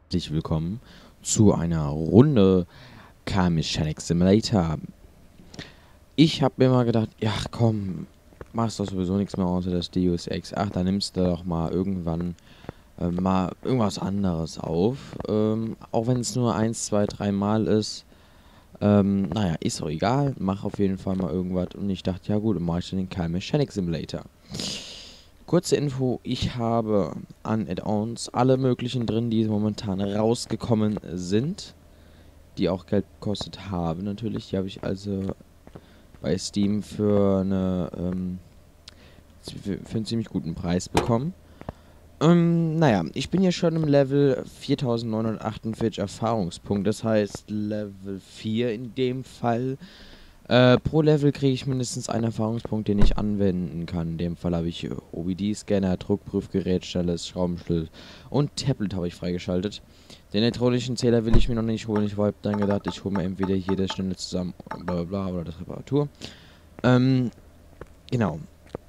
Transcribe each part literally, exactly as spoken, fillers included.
Herzlich willkommen zu einer Runde Car Mechanic Simulator. Ich habe mir mal gedacht, ja komm, machst doch sowieso nichts mehr außer das Deus Ex. Ach, dann nimmst du doch mal irgendwann äh, mal irgendwas anderes auf. Ähm, auch wenn es nur eins, zwei, drei Mal ist. Ähm, naja, ist doch egal. Mach auf jeden Fall mal irgendwas. Und ich dachte, ja gut, dann mach ich den Car Mechanic Simulator. Kurze Info, ich habe an Add-ons alle möglichen drin, die momentan rausgekommen sind, die auch Geld gekostet haben natürlich. Die habe ich also bei Steam für, eine, ähm, für, für einen ziemlich guten Preis bekommen. Ähm, naja, ich bin hier schon im Level viertausendneunhundertachtundvierzig Erfahrungspunkte, das heißt Level vier in dem Fall. Äh, pro Level kriege ich mindestens einen Erfahrungspunkt, den ich anwenden kann. In dem Fall habe ich O B D-Scanner, Druckprüfgerät, schnelles Schraubenschlüssel und Tablet habe ich freigeschaltet. Den elektronischen Zähler will ich mir noch nicht holen. Ich habe dann gedacht, ich hole mir entweder hier das schnelle zusammen, bla bla bla, oder das Reparatur. Ähm, genau.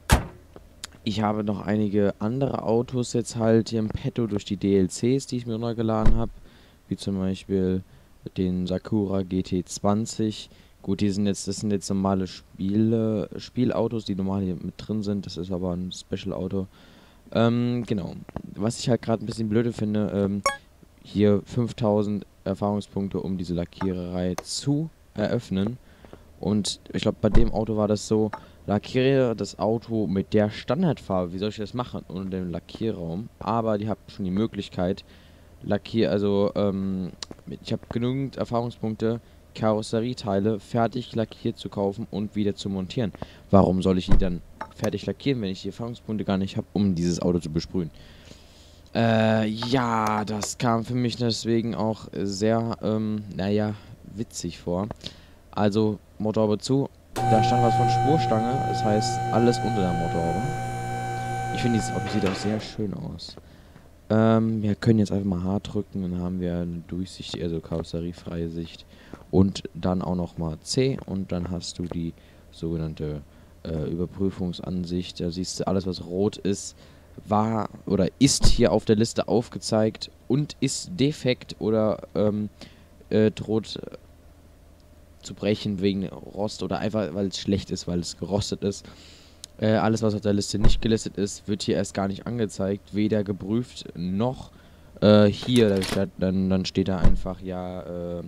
Ich habe noch einige andere Autos jetzt halt hier im Petto durch die D L Cs, die ich mir runtergeladen habe. Wie zum Beispiel den Sakura G T zwanzig. Gut, die sind jetzt, das sind jetzt normale Spiele, Spielautos, die normal hier mit drin sind. Das ist aber ein Special-Auto. Ähm, genau. Was ich halt gerade ein bisschen blöde finde, ähm, hier fünftausend Erfahrungspunkte, um diese Lackiererei zu eröffnen. Und ich glaube, bei dem Auto war das so, lackiere das Auto mit der Standardfarbe. Wie soll ich das machen? Ohne den Lackierraum. Aber die haben schon die Möglichkeit, Lackier, also, ähm, ich habe genügend Erfahrungspunkte, Karosserieteile fertig lackiert zu kaufen und wieder zu montieren. Warum soll ich die dann fertig lackieren, wenn ich die Erfahrungspunkte gar nicht habe, um dieses Auto zu besprühen? Äh, ja, das kam für mich deswegen auch sehr, ähm, naja, witzig vor. Also, Motorhaube zu, da stand was von Spurstange, das heißt, alles unter der Motorhaube. Ich finde, dieses Auto sieht auch sehr schön aus. Ähm, wir können jetzt einfach mal H drücken, dann haben wir eine Durchsicht, also karosseriefreie Sicht. Und dann auch nochmal C und dann hast du die sogenannte äh, Überprüfungsansicht. Da siehst du, alles was rot ist, war oder ist hier auf der Liste aufgezeigt und ist defekt oder ähm, äh, droht äh, zu brechen wegen Rost oder einfach weil es schlecht ist, weil es gerostet ist. Äh, alles, was auf der Liste nicht gelistet ist, wird hier erst gar nicht angezeigt, weder geprüft noch äh, hier. Da steht, dann, dann steht da einfach, ja, äh,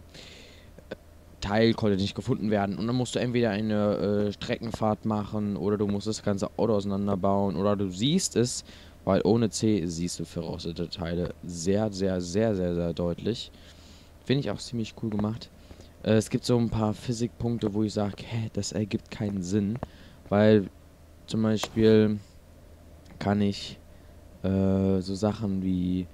Teil konnte nicht gefunden werden. Und dann musst du entweder eine äh, Streckenfahrt machen oder du musst das ganze Auto auseinanderbauen oder du siehst es, weil ohne C siehst du verrostete Teile sehr, sehr, sehr, sehr, sehr deutlich. Finde ich auch ziemlich cool gemacht. Äh, es gibt so ein paar Physikpunkte, wo ich sage, hä, das ergibt keinen Sinn, weil zum Beispiel kann ich äh, so Sachen wie,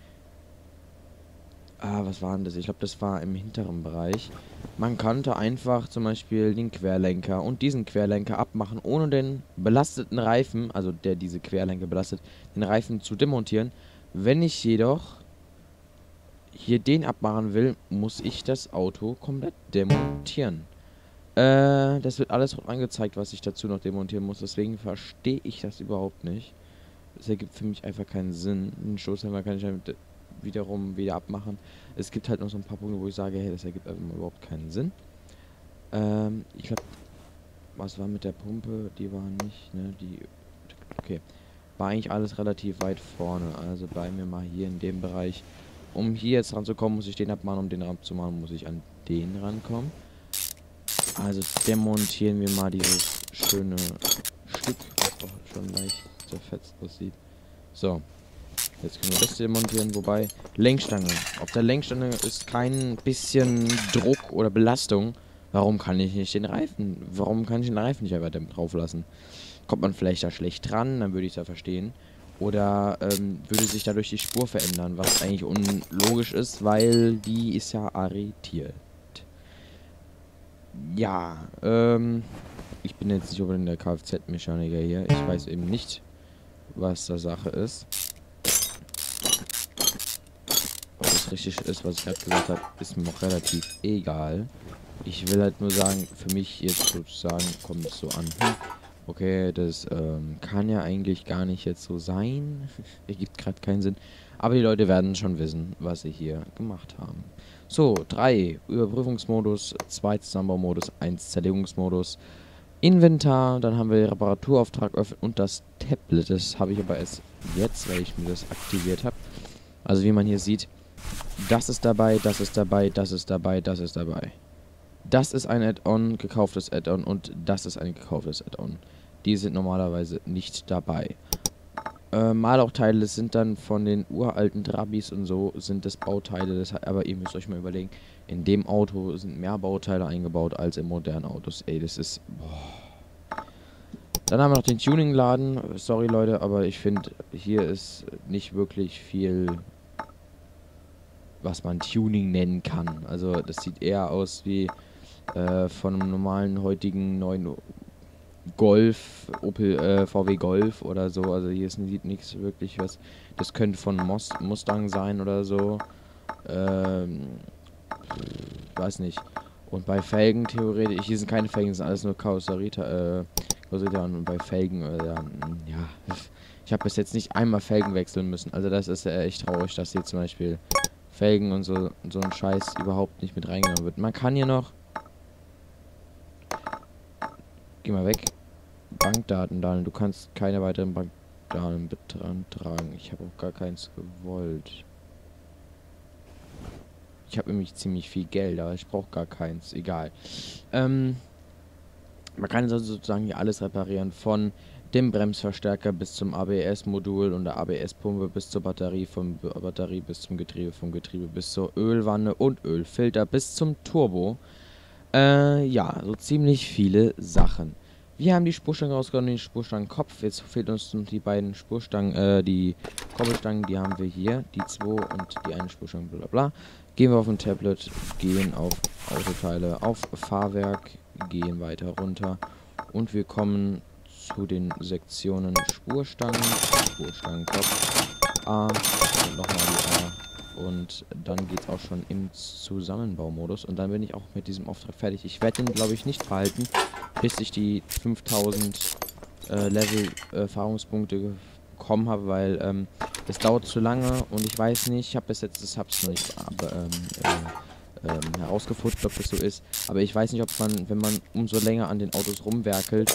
ah, was war denn das? Ich glaube, das war im hinteren Bereich. Man konnte einfach zum Beispiel den Querlenker und diesen Querlenker abmachen, ohne den belasteten Reifen, also der diese Querlenker belastet, den Reifen zu demontieren. Wenn ich jedoch hier den abmachen will, muss ich das Auto komplett demontieren. Äh, das wird alles angezeigt, was ich dazu noch demontieren muss. Deswegen verstehe ich das überhaupt nicht. Das ergibt für mich einfach keinen Sinn. Den Stoßdämpfer kann ich dann wiederum wieder abmachen. Es gibt halt noch so ein paar Punkte, wo ich sage, hey, das ergibt einfach überhaupt keinen Sinn. Ähm, ich glaube, was war mit der Pumpe? Die war nicht, ne? Die, okay. War eigentlich alles relativ weit vorne. Also bleiben wir mal hier in dem Bereich. Um hier jetzt ranzukommen, muss ich den abmachen. Um den abzumachen, muss ich an den rankommen. Also demontieren wir mal dieses schöne Stück, was doch schon leicht zerfetzt aussieht. So, jetzt können wir das demontieren, wobei Lenkstange. Auf der Lenkstange ist kein bisschen Druck oder Belastung. Warum kann ich nicht den Reifen, warum kann ich den Reifen nicht einfach drauf lassen? Kommt man vielleicht da schlecht dran, dann würde ich es ja verstehen. Oder ähm, würde sich dadurch die Spur verändern, was eigentlich unlogisch ist, weil die ist ja arretiert. Ja, ähm, ich bin jetzt nicht unbedingt der Kfz-Mechaniker hier. Ich weiß eben nicht, was da Sache ist. Ob es richtig ist, was ich gerade gesagt habe, ist mir auch relativ egal. Ich will halt nur sagen, für mich jetzt sozusagen kommt es so an. Hm, Okay, das ähm, kann ja eigentlich gar nicht jetzt so sein. Ergibt gerade keinen Sinn. Aber die Leute werden schon wissen, was sie hier gemacht haben. So, drei Überprüfungsmodus, zwei Zusammenbaumodus, eins Zerlegungsmodus, Inventar, dann haben wir Reparaturauftrag öffnen und das Tablet. Das habe ich aber erst jetzt, weil ich mir das aktiviert habe. Also wie man hier sieht, das ist dabei, das ist dabei, das ist dabei, das ist dabei. Das ist ein Add-on, gekauftes Add-on und das ist ein gekauftes Add-on. Die sind normalerweise nicht dabei. Äh, Malauchteile sind dann von den uralten Trabis und so, sind das Bauteile, das, aber ihr müsst euch mal überlegen, in dem Auto sind mehr Bauteile eingebaut als in modernen Autos. Ey, das ist... Boah. Dann haben wir noch den Tuning-Laden. Sorry Leute, aber ich finde, hier ist nicht wirklich viel, was man Tuning nennen kann. Also das sieht eher aus wie äh, von einem normalen heutigen neuen Golf, Opel, äh, V W Golf oder so. Also hier ist nichts wirklich was. Das könnte von Mos Mustang sein oder so. Ähm, weiß nicht. Und bei Felgen theoretisch, hier sind keine Felgen, das sind alles nur Karosserie, äh, Karosserie und bei Felgen, äh, ja, ich habe bis jetzt nicht einmal Felgen wechseln müssen. Also das ist äh, echt traurig, dass hier zum Beispiel Felgen und so, so ein Scheiß überhaupt nicht mit reingenommen wird. Man kann hier noch, geh mal weg, Bankdaten, Daniel. Du kannst keine weiteren Bankdaten beantragen. Ich habe auch gar keins gewollt. Ich habe nämlich ziemlich viel Geld, aber ich brauche gar keins. Egal. Ähm, man kann also sozusagen hier alles reparieren. Von dem Bremsverstärker bis zum A B S-Modul und der A B S-Pumpe bis zur Batterie, vom Batterie bis zum Getriebe, vom Getriebe bis zur Ölwanne und Ölfilter bis zum Turbo. Äh, ja, so ziemlich viele Sachen. Wir haben die Spurstangen rausgehauen, den Spurstangenkopf. Jetzt fehlt uns noch die beiden Spurstangen, äh, die Koppelstangen, die haben wir hier. Die zwei und die eine Spurstange, bla bla bla. Gehen wir auf ein Tablet, gehen auf Autoteile, auf Fahrwerk, gehen weiter runter. Und wir kommen zu den Sektionen Spurstangen, Spurstangenkopf, A und nochmal die A. Und dann geht es auch schon im Zusammenbaumodus. Und dann bin ich auch mit diesem Auftrag fertig. Ich werde den, glaube ich, nicht verhalten, bis ich die fünftausend äh, Level äh, Erfahrungspunkte bekommen habe, weil ähm, das dauert zu lange und ich weiß nicht, ich habe bis jetzt, das habe ich noch nicht aber, ähm, äh, ähm, herausgefunden, ob das so ist. Aber ich weiß nicht, ob man, wenn man umso länger an den Autos rumwerkelt,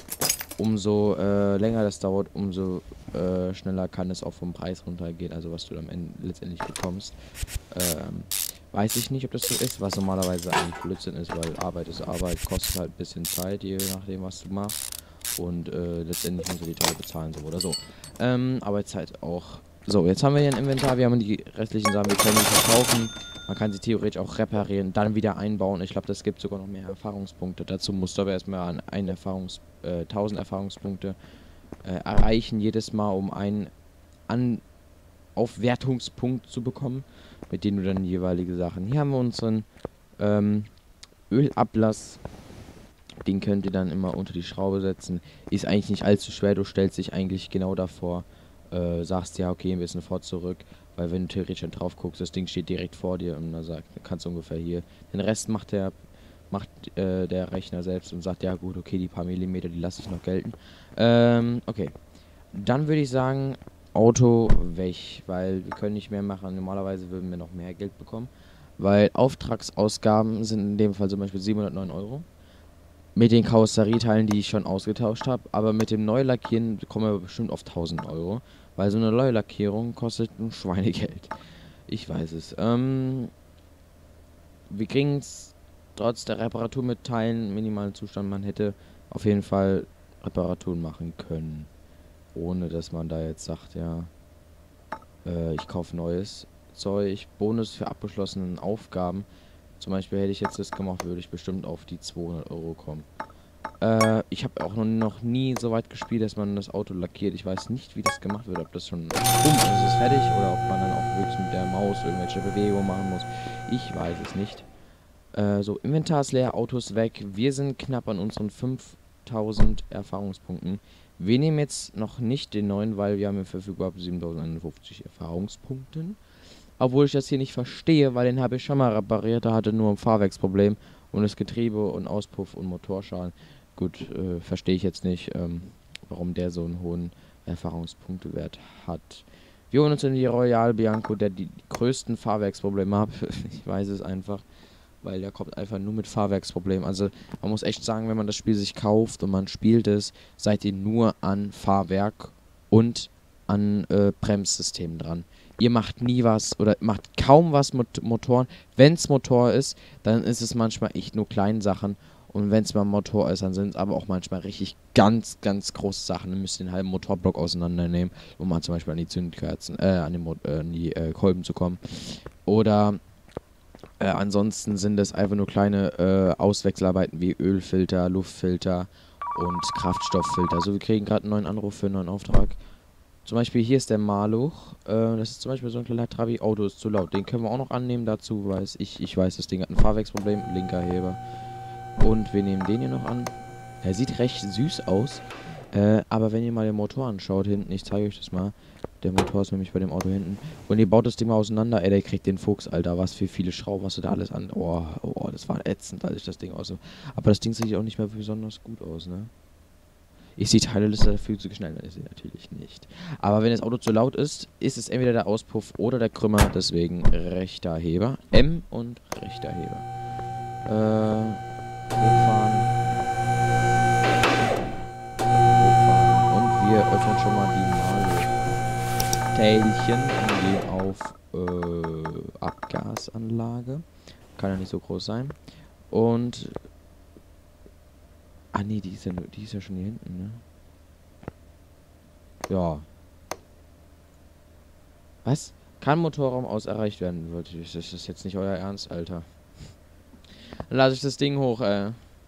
umso äh, länger das dauert, umso äh, schneller kann es auch vom Preis runtergehen, also was du am Ende letztendlich bekommst. Ähm, weiß ich nicht, ob das so ist, was normalerweise eigentlich Blödsinn ist, weil Arbeit ist Arbeit, kostet halt ein bisschen Zeit, je nachdem, was du machst. Und äh, letztendlich musst du die Teile bezahlen, so oder so. Ähm, Arbeitszeit auch. So, jetzt haben wir hier ein Inventar, wir haben die restlichen Sachen, wir können die verkaufen. Man kann sie theoretisch auch reparieren, dann wieder einbauen. Ich glaube, das gibt sogar noch mehr Erfahrungspunkte. Dazu musst du aber erstmal an einen Erfahrungs, äh, tausend Erfahrungspunkte äh, erreichen, jedes Mal, um einen an Aufwertungspunkt zu bekommen, mit dem du dann jeweilige Sachen. Hier haben wir unseren ähm, Ölablass. Den könnt ihr dann immer unter die Schraube setzen. Ist eigentlich nicht allzu schwer, du stellst dich eigentlich genau davor, äh, sagst ja, okay, ein bisschen vor zurück, weil wenn du theoretisch dann drauf guckst, das Ding steht direkt vor dir und dann sagt, kannst du ungefähr hier. Den Rest macht der macht äh, der Rechner selbst und sagt, ja gut, okay, die paar Millimeter, die lasse ich noch gelten. Ähm, okay. Dann würde ich sagen, Auto weg, weil wir können nicht mehr machen. Normalerweise würden wir noch mehr Geld bekommen, weil Auftragsausgaben sind in dem Fall zum Beispiel siebenhundertneun Euro. Mit den Karosserieteilen, die ich schon ausgetauscht habe. Aber mit dem Neulackieren kommen wir bestimmt auf tausend Euro. Weil so eine Neulackierung kostet ein Schweinegeld. Ich weiß es. Ähm, wir kriegen es trotz der Reparatur mit Teilen, minimalen Zustand. Man hätte auf jeden Fall Reparaturen machen können. Ohne dass man da jetzt sagt, ja, äh, ich kaufe neues Zeug. Bonus für abgeschlossene Aufgaben. Zum Beispiel hätte ich jetzt das gemacht, würde ich bestimmt auf die zweihundert Euro kommen. Äh, ich habe auch noch, noch nie so weit gespielt, dass man das Auto lackiert. Ich weiß nicht, wie das gemacht wird, ob das schon bumm, ist es fertig oder ob man dann auch wirklich mit der Maus irgendwelche Bewegungen machen muss. Ich weiß es nicht. Äh, so, Inventar ist leer, Autos weg. Wir sind knapp an unseren fünftausend Erfahrungspunkten. Wir nehmen jetzt noch nicht den neuen, weil wir haben hier verfügbar siebentausendeinundfünfzig Erfahrungspunkten. Obwohl ich das hier nicht verstehe, weil den habe ich schon mal repariert. Da hatte nur ein Fahrwerksproblem und das Getriebe und Auspuff und Motorschaden. gut, äh, verstehe ich jetzt nicht, ähm, warum der so einen hohen Erfahrungspunktewert hat. Wir holen uns in die Royal Bianco, der die, die größten Fahrwerksprobleme hat. Ich weiß es einfach, weil der kommt einfach nur mit Fahrwerksproblemen. Also man muss echt sagen, wenn man das Spiel sich kauft und man spielt es, seid ihr nur an Fahrwerk und an äh, Bremssystemen dran. Ihr macht nie was oder macht kaum was mit Motoren. Wenn es Motor ist, dann ist es manchmal echt nur kleine Sachen. Und wenn es mal Motor ist, dann sind es aber auch manchmal richtig ganz, ganz große Sachen. Dann müsst ihr den halben Motorblock auseinandernehmen, um mal zum Beispiel an die Zündkerzen, äh, an, den Mo äh, an die äh, Kolben zu kommen. Oder äh, ansonsten sind es einfach nur kleine äh, Auswechselarbeiten wie Ölfilter, Luftfilter und Kraftstofffilter. So, wir kriegen gerade einen neuen Anruf für einen neuen Auftrag. Zum Beispiel hier ist der Maluch. Äh, das ist zum Beispiel so ein kleiner Trabi. Auto ist zu laut. Den können wir auch noch annehmen. Dazu weiß ich, ich weiß, das Ding hat ein Fahrwerksproblem. Linker Heber. Und wir nehmen den hier noch an. Er sieht recht süß aus. Äh, aber wenn ihr mal den Motor anschaut hinten, ich zeige euch das mal. Der Motor ist nämlich bei dem Auto hinten. Und ihr baut das Ding mal auseinander. Ey, der kriegt den Fuchs, Alter. Was für viele Schrauben hast du da alles an. Oh, oh, das war ätzend, als ich das Ding aus. Aber das Ding sieht auch nicht mehr besonders gut aus, ne? Ist die Teileliste dafür zu schnell? Ist sie natürlich nicht. Aber wenn das Auto zu laut ist, ist es entweder der Auspuff oder der Krümmer. Deswegen rechter Heber. M und rechter Heber. Äh, hochfahren. Hochfahren. Und wir öffnen schon mal die Malu-Teilchen und gehen auf äh, Abgasanlage. Kann ja nicht so groß sein. Und... Ah nee, die ist ja, nur, die ist ja schon hier hinten, ne? Ja. Was? Kann Motorraum aus erreicht werden? Das ist jetzt nicht euer Ernst, Alter. Dann lasse ich das Ding hoch, äh.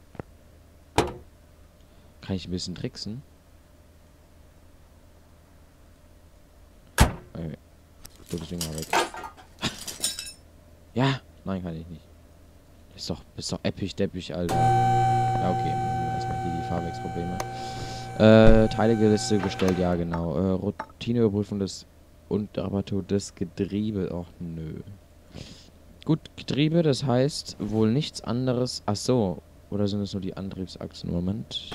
Kann ich ein bisschen tricksen? Okay. So, das Ding mal weg. Ja! Nein, kann ich nicht. Ist doch, ist doch episch, deppig, Alter. Ja, okay. Erstmal hier die Fahrwerksprobleme. Äh, Teilegeliste bestellt, ja genau. Äh, Routineüberprüfung des und Reparatur des Getriebe. Och, nö. Gut, Getriebe, das heißt wohl nichts anderes. Ach so. Oder sind es nur die Antriebsachsen? Moment.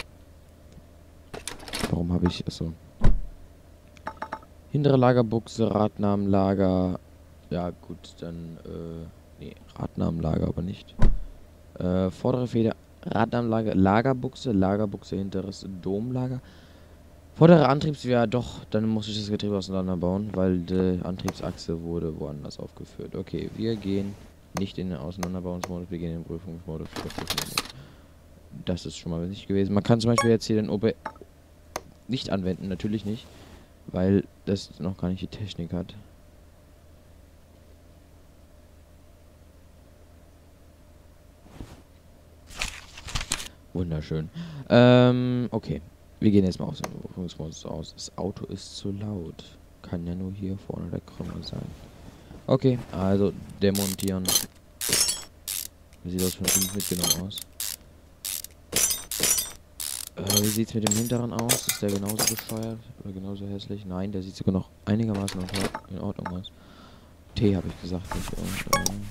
Warum habe ich... Achso. Hintere Lagerbuchse, Radnahmenlager. Ja, gut, dann, äh... Nee, Radnahmenlager aber nicht. Äh, vordere Feder... Radnahmenlager, Lagerbuchse, Lagerbuchse, hinteres Domlager. Vordere Antriebs, ja doch, dann muss ich das Getriebe auseinanderbauen, weil die Antriebsachse wurde woanders aufgeführt. Okay, wir gehen nicht in den Auseinanderbauungsmodus, wir gehen in den Prüfungsmodus. Das ist schon mal nicht gewesen. Man kann zum Beispiel jetzt hier den O B nicht anwenden, natürlich nicht, weil das noch gar nicht die Technik hat. Wunderschön. Ähm, okay. Wir gehen jetzt mal aus dem Überprüfungsmodus aus. Das Auto ist zu laut. Kann ja nur hier vorne der Krümmer sein. Okay, also demontieren. Wie sieht das von uns mitgenommen aus? Äh, wie sieht es mit dem hinteren aus? Ist der genauso bescheuert? Oder genauso hässlich? Nein, der sieht sogar noch einigermaßen in Ordnung aus. T habe ich gesagt. Nicht, und, ähm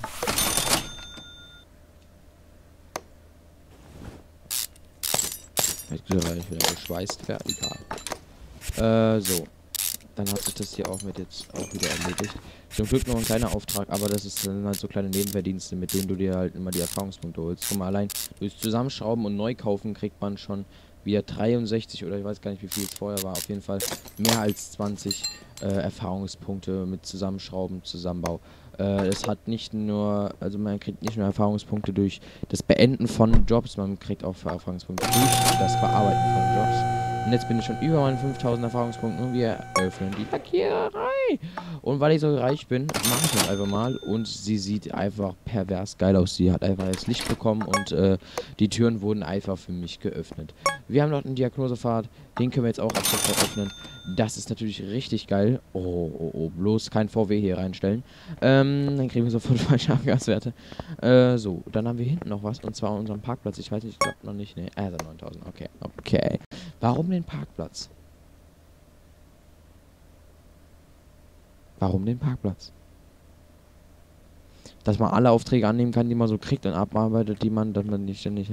ich wieder geschweißt vertikal. Äh, so. Dann hat sich das hier auch mit jetzt auch wieder erledigt. Zum Glück noch ein kleiner Auftrag, aber das ist dann halt so kleine Nebenverdienste, mit denen du dir halt immer die Erfahrungspunkte holst. Guck mal, allein durch Zusammenschrauben und Neukaufen kriegt man schon wieder dreiundsechzig oder ich weiß gar nicht, wie viel es vorher war. Auf jeden Fall mehr als zwanzig äh, Erfahrungspunkte mit Zusammenschrauben, Zusammenbau. Äh, es hat nicht nur, also man kriegt nicht nur Erfahrungspunkte durch das Beenden von Jobs, man kriegt auch Erfahrungspunkte durch das Bearbeiten von Jobs. Und jetzt bin ich schon über meinen fünftausend Erfahrungspunkten und wir öffnen die Lackiererei. Und weil ich so reich bin, mache ich das einfach mal. Und sie sieht einfach pervers geil aus. Sie hat einfach jetzt Licht bekommen und äh, die Türen wurden einfach für mich geöffnet. Wir haben noch einen Diagnosefahrt, den können wir jetzt auch ab sofort öffnen. Das ist natürlich richtig geil. Oh, oh, oh, bloß kein V W hier reinstellen. Ähm, dann kriegen wir sofort falsche Abgaswerte. Äh, so, dann haben wir hinten noch was, und zwar unseren Parkplatz. Ich weiß nicht, ich glaube noch nicht, ne. Also neuntausend, okay, okay. Warum den Parkplatz? Warum den Parkplatz? dass man alle Aufträge annehmen kann, die man so kriegt und abarbeitet, die man, dass man nicht ständig...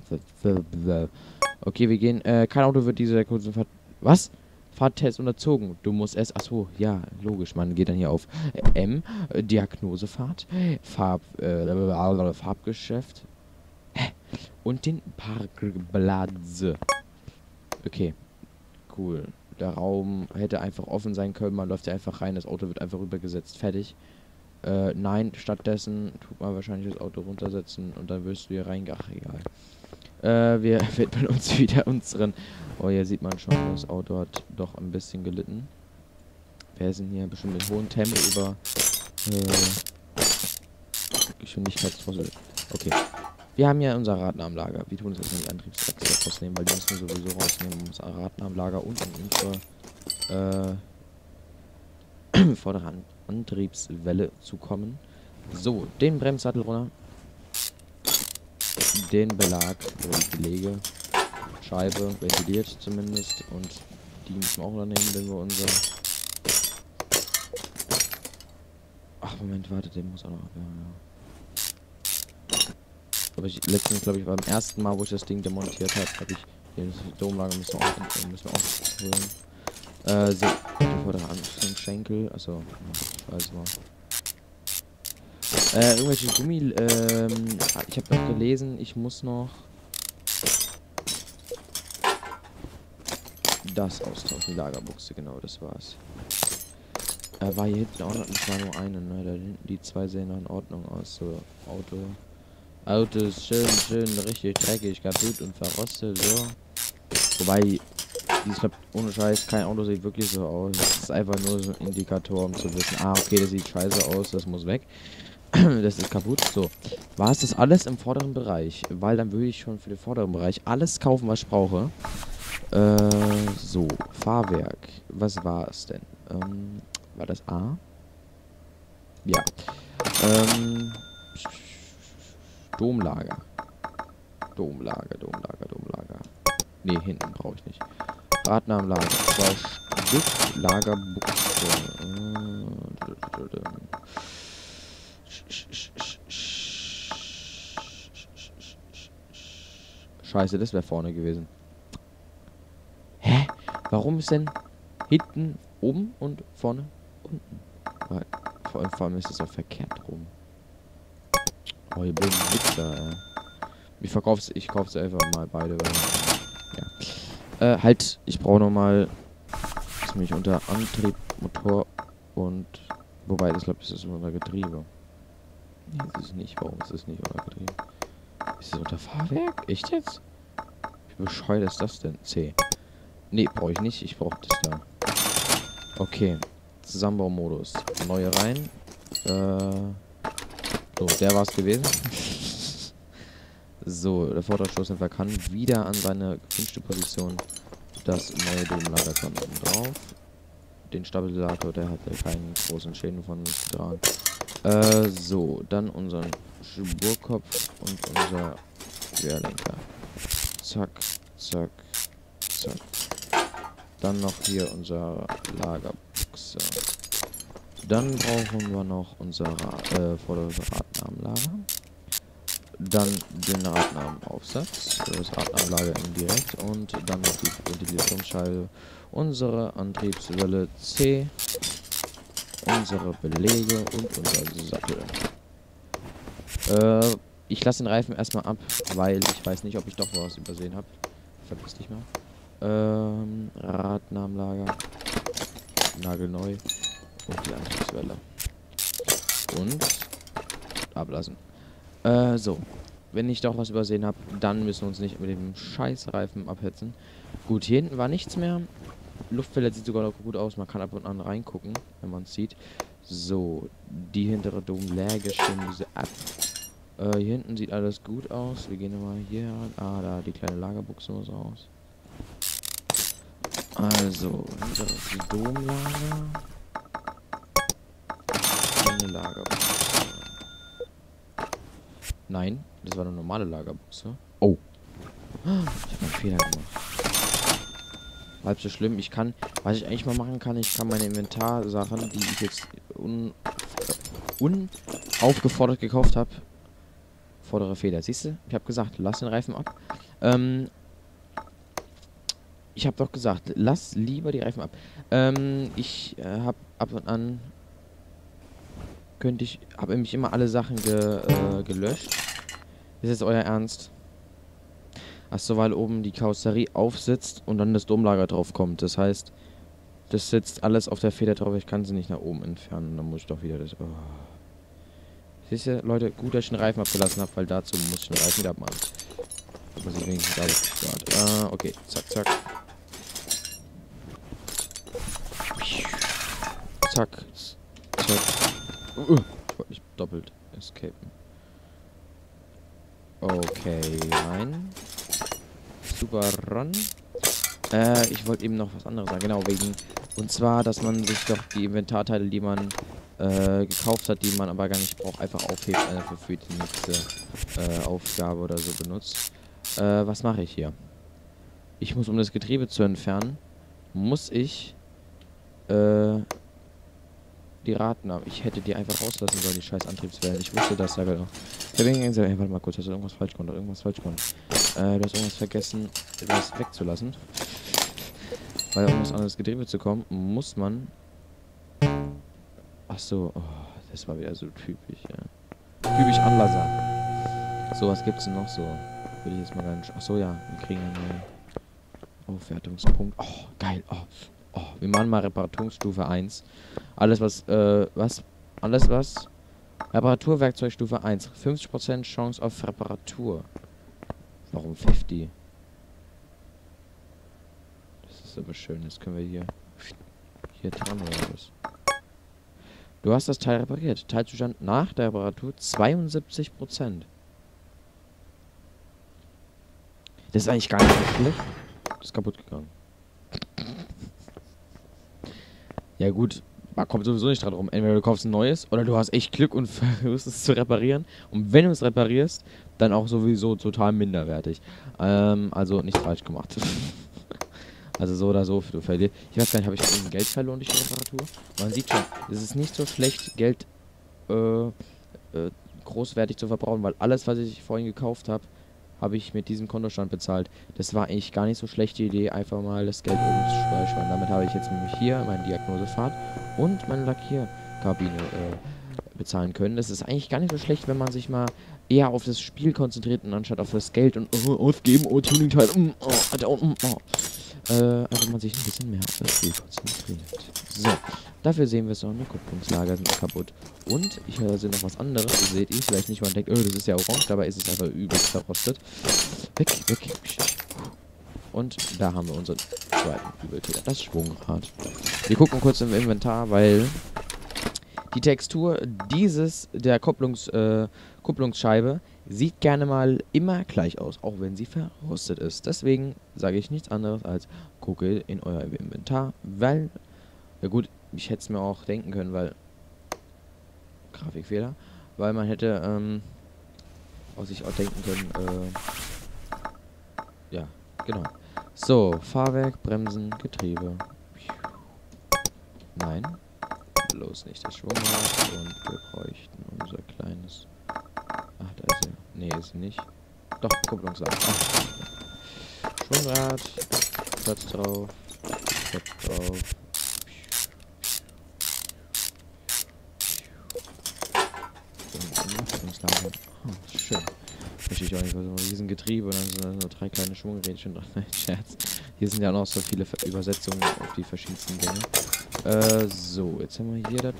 Okay, wir gehen... Äh, kein Auto wird diese kurzen Fahrt... Was? Fahrtest unterzogen. Du musst es... Achso, ja, logisch. Man geht dann hier auf M, äh, Diagnosefahrt, Farb, äh, Farbgeschäft und den Parkplatz. Okay, cool. Der Raum hätte einfach offen sein können. Man läuft ja einfach rein, das Auto wird einfach rübergesetzt. Fertig. Äh, nein, stattdessen tut man wahrscheinlich das Auto runtersetzen und dann wirst du hier rein... Ach, egal. Äh, wir widmen uns wieder unseren... Oh, hier sieht man schon, das Auto hat doch ein bisschen gelitten. Wir sind hier bestimmt mit hohem Tempo über... Äh, Geschwindigkeitsdrossel. Okay. Wir haben ja unser Radler am Lager. Wir tun es jetzt in die Antriebswechsel rausnehmen, weil die müssen wir sowieso rausnehmen, um unser Radler am Lager und an unsere äh, vordere An Antriebswelle zu kommen. So, den Bremssattel runter. Den Belag, oder die Belege. Scheibe, ventiliert zumindest. Und die müssen wir auch unternehmen, wenn wir unser... Ach, Moment, warte, den muss auch noch... Ja, ja. Aber ich letztens, glaube ich, beim ersten Mal, wo ich das Ding demontiert habe, habe ich hier das Domlager müssen wir auch, müssen wir auch holen. Äh, so, die vordere Schenkel, achso, scheiße mal. Äh, irgendwelche Gummi, ähm, ich habe noch gelesen, ich muss noch das austauschen, die Lagerbuchse, genau, das war's. Äh, war hier hinten auch noch, das war nur eine, ne, da hinten, die zwei sehen noch in Ordnung aus, so, Auto. Auto ist schön, schön, richtig dreckig, kaputt und verrostet, so. Wobei, ich glaube, ohne Scheiß, kein Auto sieht wirklich so aus. Das ist einfach nur so ein Indikator, um zu wissen, ah, okay, das sieht scheiße aus, das muss weg. Das ist kaputt. So, war es das alles im vorderen Bereich? Weil dann würde ich schon für den vorderen Bereich alles kaufen, was ich brauche. Äh, so, Fahrwerk. Was war es denn? Ähm, war das A? Ja. Ähm... Domlager. Domlager, Domlager, Domlager. Ne, hinten brauche ich nicht. Radler am Lager. Zwei Stück Lagerbuchse. Scheiße, das wäre vorne gewesen. Hä? Warum ist denn hinten oben und vorne unten? Vor allem, vor allem ist es auch verkehrt rum. Oh, ihr blöden Wichser, ey. Ich verkauf's, ich kauf's einfach mal beide, weil, ja. Äh, halt, ich brauche nochmal, das ist nämlich unter Antrieb, Motor und, wobei, das glaube ich, ist unter Getriebe. Nee, das ist nicht, warum ist das nicht unter Getriebe? Ist das unter Fahrwerk? Echt jetzt? Wie bescheuert ist das denn? C. Nee, brauche ich nicht, ich brauche das da. Okay, Zusammenbaumodus. Neue rein. Äh... So, der war's gewesen. So, der Vorderstoßdämpfer kann wieder an seine gewünschte Position. Das neue Domlager kommt oben drauf. Den Stabilisator, der hat ja keinen großen Schäden von dran. Äh, so, dann unseren Spurkopf und unser Querlenker. Zack, zack, zack. Dann noch hier unser Lagerbuchse. Dann brauchen wir noch unser äh, vordere Radnahmenlager. Dann den Radnahmenaufsatz, das Radnahmenlager indirekt und dann noch die Ventilationsscheibe, unsere Antriebswelle C, unsere Belege und unser Sattel. Äh, ich lasse den Reifen erstmal ab, weil ich weiß nicht, ob ich doch was übersehen habe. Vergiss nicht mal. Ähm, Radnahmenlager, nagelneu. Und die Antriebswelle. Und ablassen. Äh, so. Wenn ich doch was übersehen habe, dann müssen wir uns nicht mit dem Scheißreifen abhetzen. Gut, hier hinten war nichts mehr. Luftfilter sieht sogar noch gut aus. Man kann ab und an reingucken, wenn man es sieht. So, die hintere Domlägerschirmdüse ab. Äh, hier hinten sieht alles gut aus. Wir gehen mal hier ran. Ah, da, die kleine Lagerbuchse muss raus. Also, hintere Domlager. Lagerbuchse. Nein, das war eine normale Lagerbuchse. Oh. Ich habe einen Fehler gemacht. Halb so schlimm. Ich kann, was ich eigentlich mal machen kann, ich kann meine Inventarsachen, die ich jetzt un unaufgefordert gekauft habe. Vordere Feder. Siehst du? Ich habe gesagt, lass den Reifen ab. Ähm, ich habe doch gesagt, lass lieber die Reifen ab. Ähm, ich äh, habe ab und an könnte ich, habe nämlich immer alle Sachen ge, äh, gelöscht. Ist jetzt euer Ernst? Achso, weil oben die Karosserie aufsitzt und dann das Domlager drauf kommt. Das heißt, das sitzt alles auf der Feder drauf. Ich kann sie nicht nach oben entfernen. Dann muss ich doch wieder das... Oh. Siehst du, Leute, gut, dass ich den Reifen abgelassen habe, weil dazu muss ich den Reifen wieder abmachen. Da muss ich wenigstens alles gespart. Ah, okay. Zack, zack. Zack. Zack. Uh, ich wollte nicht doppelt escapen. Okay, rein. Super run. Äh, ich wollte eben noch was anderes sagen. Genau, wegen... Und zwar, dass man sich doch die Inventarteile, die man äh, gekauft hat, die man aber gar nicht braucht, einfach aufhebt, einfach für die nächste äh, Aufgabe oder so benutzt. Äh, was mache ich hier? Ich muss, um das Getriebe zu entfernen, muss ich äh, die Raten ab. Ich hätte die einfach rauslassen sollen, die scheiß Antriebswellen. Ich wusste das ja genau. Ich habe irgendwie gesagt, hey, warte mal kurz, hast du irgendwas falsch gemacht? Irgendwas falsch gemacht? Äh, du hast irgendwas vergessen, etwas wegzulassen. Weil um das anderes Getriebe zu kommen, muss man... Ach so, oh, das war wieder so typisch, ja. Typisch Anlasser. So, was gibt's denn noch so? Würde ich jetzt mal gar nicht... Ach so, ja, wir kriegen einen Aufwertungspunkt. Oh, geil, oh. Oh, wir machen mal Reparaturstufe eins. Alles was, äh, was? Alles was? Reparaturwerkzeugstufe eins. fünfzig Prozent Chance auf Reparatur. Warum fünfzig? Das ist aber schön. Das können wir hier... Hier dran oder was? Du hast das Teil repariert. Teilzustand nach der Reparatur zweiundsiebzig Prozent. Das ist eigentlich gar nicht so schlecht. Das ist kaputt gegangen. Ja gut, man kommt sowieso nicht dran rum. Entweder du kaufst ein neues oder du hast echt Glück und versuchst es zu reparieren. Und wenn du es reparierst, dann auch sowieso total minderwertig. Ähm, also nichts falsch gemacht. Also so oder so, du verlierst. Ich weiß gar nicht, habe ich irgendwie Geld verloren durch die Reparatur? Man sieht schon, es ist nicht so schlecht, Geld äh, äh, großwertig zu verbrauchen, weil alles, was ich vorhin gekauft habe, habe ich mit diesem Kontostand bezahlt. Das war eigentlich gar nicht so schlechte Idee, einfach mal das Geld oben zu speichern. Damit habe ich jetzt nämlich hier meine Diagnosefahrt und meine Lackierkabine äh, bezahlen können. Das ist eigentlich gar nicht so schlecht, wenn man sich mal eher auf das Spiel konzentriert und anstatt auf das Geld und oh, ausgeben, oh, Tuningteil, mm, oh, oh, oh, oh. Äh, also man sich ein bisschen mehr auf das Spiel konzentriert. So, dafür sehen wir es auch, eine Kupplungslager sind kaputt. Und ich höre noch was anderes, das seht ihr vielleicht nicht, man denkt, oh, das ist ja orange, dabei ist es einfach übelst verrostet. Weg, weg. Und da haben wir unseren zweiten Übeltäter, das Schwungrad. Wir gucken kurz im Inventar, weil die Textur dieses, der Kupplungs, äh, Kupplungsscheibe sieht gerne mal immer gleich aus, auch wenn sie verrostet ist. Deswegen sage ich nichts anderes als gucke in euer Inventar, weil, ja gut, ich hätte es mir auch denken können, weil, Grafikfehler, weil man hätte, ähm, auch sich auch denken können, äh, ja, genau. So, Fahrwerk, Bremsen, Getriebe. Nein, bloß nicht das Schwungrad und wir bräuchten unser kleines... Ach, da ist er. Nee, ist sie nicht. Doch, Kupplungslager. Schwungrad. Platz drauf. Platz drauf. Kupplungslager. Oh, schön. Verstehe ich auch nicht, was so ein Riesengetriebe und dann sind da so drei kleine Schwungrädchen dran. Nein, Scherz. Hier sind ja auch noch so viele Ver Übersetzungen auf die verschiedensten Dinge. Äh, so, jetzt haben wir hier das...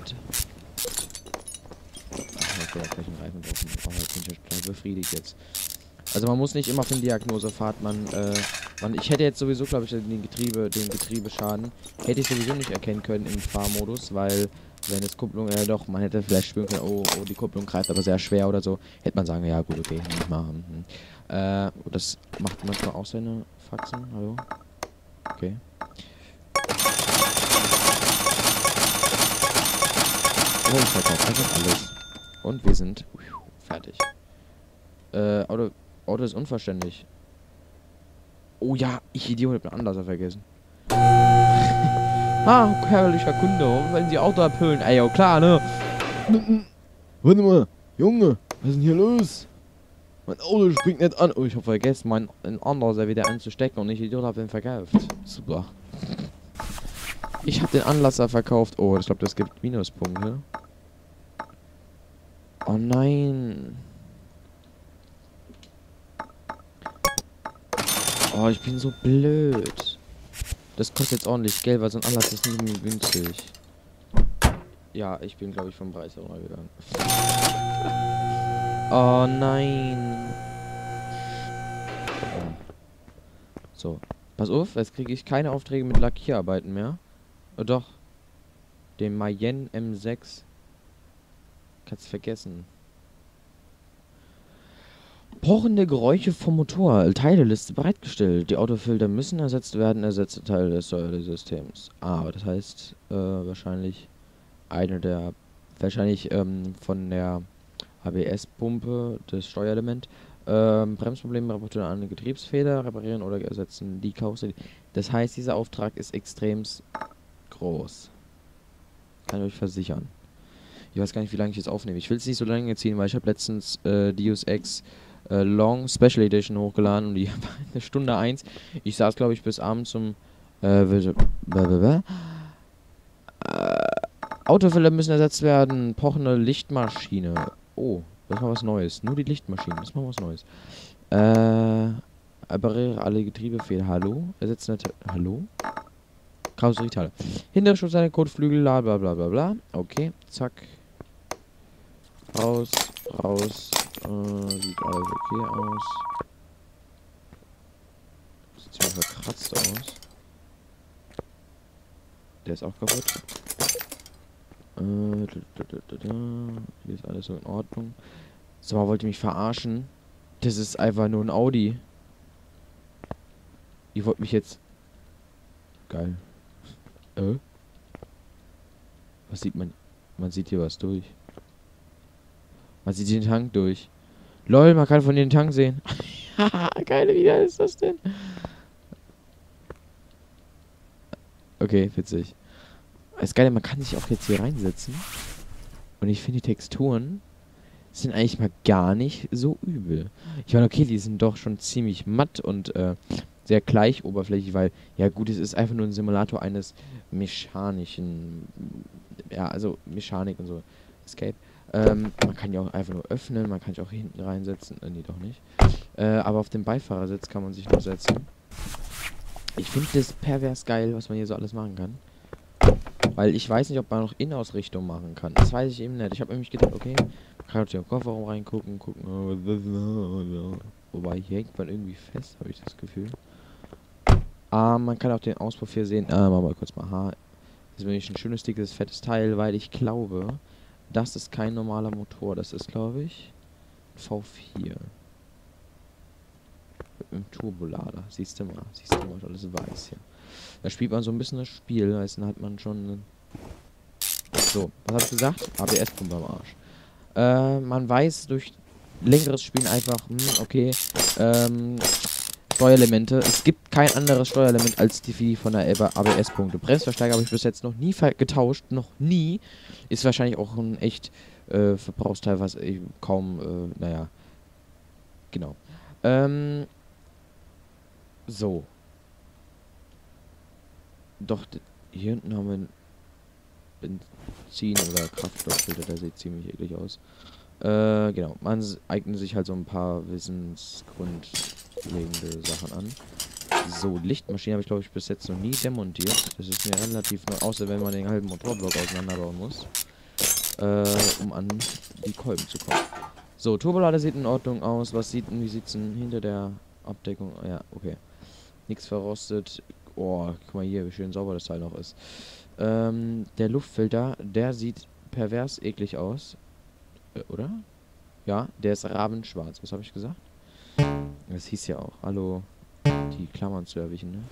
Ach, ich gleich einen Reifen drauf. Oh, jetzt bin ich total befriedigt jetzt. Also man muss nicht immer für eine Diagnosefahrt, man, äh, man, ich hätte jetzt sowieso, glaube ich, den Getriebe, den Getriebeschaden, hätte ich sowieso nicht erkennen können im Fahrmodus, weil, wenn es Kupplung, äh, doch, man hätte vielleicht spüren können, oh, oh, die Kupplung greift aber sehr schwer oder so, hätte man sagen, ja gut, okay, nicht machen. Hm. Äh, das macht manchmal auch seine Faxen, hallo? Okay. Oh, ich verkaufe einfach alles. Und wir sind fertig. Äh, Auto, Auto ist unverständlich. Oh ja, ich Idiot, hab einen Anlasser vergessen. Ah, herrlicher Kunde, wenn Sie Auto abhüllen. Ey, ja klar, ne? Warte mal, Junge, was ist denn hier los? Mein Auto springt nicht an. Oh, ich habe vergessen, mein ein anderer wieder anzustecken und ich Idiot habe den verkauft. Super. Ich habe den Anlasser verkauft. Oh, ich glaube, das gibt Minuspunkte. Oh nein. Oh, ich bin so blöd. Das kostet jetzt ordentlich Geld, weil so ein Anlass ist nie günstig. Ja, ich bin, glaube ich, vom Preis runtergegangen. Oh nein. Oh. So. Pass auf, jetzt kriege ich keine Aufträge mit Lackierarbeiten mehr. Oh, doch. Den Mayenne M sechs. Kannst vergessen. Pochende Geräusche vom Motor. Teileliste bereitgestellt. Die Autofilter müssen ersetzt werden. Ersetzte Teile des Steuersystems. Ah, das heißt, äh, wahrscheinlich eine der, wahrscheinlich ähm, von der A B S-Pumpe, das Steuerelement. Ähm, Bremsprobleme, reparieren eine Getriebsfeder, reparieren oder ersetzen die Karosserie. Das heißt, dieser Auftrag ist extremst groß. Kann ich euch versichern. Ich weiß gar nicht, wie lange ich jetzt aufnehme. Ich will es nicht so lange ziehen, weil ich habe letztens äh, Deus Ex äh, Long Special Edition hochgeladen und die war eine Stunde eins. Ich saß, glaube ich, bis abends um äh, äh, Autofilter müssen ersetzt werden. Pochende Lichtmaschine. Oh, das ist mal was Neues. Nur die Lichtmaschine. Das ist mal was Neues. Äh, repariere alle Getriebefehler. Hallo? Ersetzen eine... Hallo? Karosserieteile. Hintere Schutzseite, Kotflügel, bla bla bla bla bla. Okay, zack. Raus, raus. Äh, sieht alles okay aus. Sieht ziemlich verkratzt aus. Der ist auch kaputt. Äh, da, da, da, da. Hier ist alles so in Ordnung. Sag mal, wollt ihr mich verarschen? Das ist einfach nur ein Audi. Ihr wollt mich jetzt... Geil. Äh? Was sieht man? Man sieht hier was durch. Man sieht den Tank durch. Lol, man kann von den Tank sehen. Haha, geil, wie geil ist das denn? Okay, witzig. Das Geile, man kann sich auch jetzt hier reinsetzen. Und ich finde, die Texturen sind eigentlich mal gar nicht so übel. Ich meine, okay, die sind doch schon ziemlich matt und äh, sehr gleich oberflächlich, weil, ja gut, es ist einfach nur ein Simulator eines mechanischen, ja, also Mechanik und so, Escape. Ähm, man kann ja auch einfach nur öffnen, man kann sich auch hinten reinsetzen, äh, nee, doch nicht. Äh, aber auf dem Beifahrersitz kann man sich noch setzen. Ich finde das pervers geil, was man hier so alles machen kann. Weil ich weiß nicht, ob man noch Innenausrichtung machen kann. Das weiß ich eben nicht. Ich habe nämlich gedacht, okay, man kann auch hier im Kofferraum reingucken, gucken. Wobei, hier hängt man irgendwie fest, habe ich das Gefühl. Ah, man kann auch den Auspuff hier sehen. Ah, machen wir mal kurz mal H. Das ist nämlich ein schönes, dickes, fettes Teil, weil ich glaube, das ist kein normaler Motor. Das ist, glaube ich, ein V vier. Mit einem Turbolader. Siehst du mal. Siehst du mal, alles weiß hier. Da spielt man so ein bisschen das Spiel. Da hat man schon... So, was habe ich gesagt? A B S-Pumpe am Arsch. Äh, man weiß durch längeres Spielen einfach, hm, okay, ähm... Steuerelemente. Es gibt kein anderes Steuerelement als die von der A B S-Punkte. Bremsverstärker habe ich bis jetzt noch nie getauscht. Noch nie. Ist wahrscheinlich auch ein echt äh, Verbrauchsteil, was ich kaum, äh, naja. Genau. Ähm. So. Doch, hier hinten haben wir einen Benzin- oder Kraftstofffilter. Der sieht ziemlich eklig aus. Äh, genau. Man eignet sich halt so ein paar wissensgrundlegende Sachen an. So, Lichtmaschine habe ich, glaube ich, bis jetzt noch nie demontiert. Das ist mir relativ neu, außer wenn man den halben Motorblock auseinanderbauen muss. Äh, um an die Kolben zu kommen. So, Turbolader sieht in Ordnung aus. Was sieht denn, wie sieht's denn hinter der Abdeckung? Ja, okay. Nichts verrostet. Oh, guck mal hier, wie schön sauber das Teil noch ist. Ähm, der Luftfilter, der sieht pervers eklig aus. Oder? Ja, der ist rabenschwarz. Was habe ich gesagt? Das hieß ja auch. Hallo. Die Klammern zu erwischen, ne?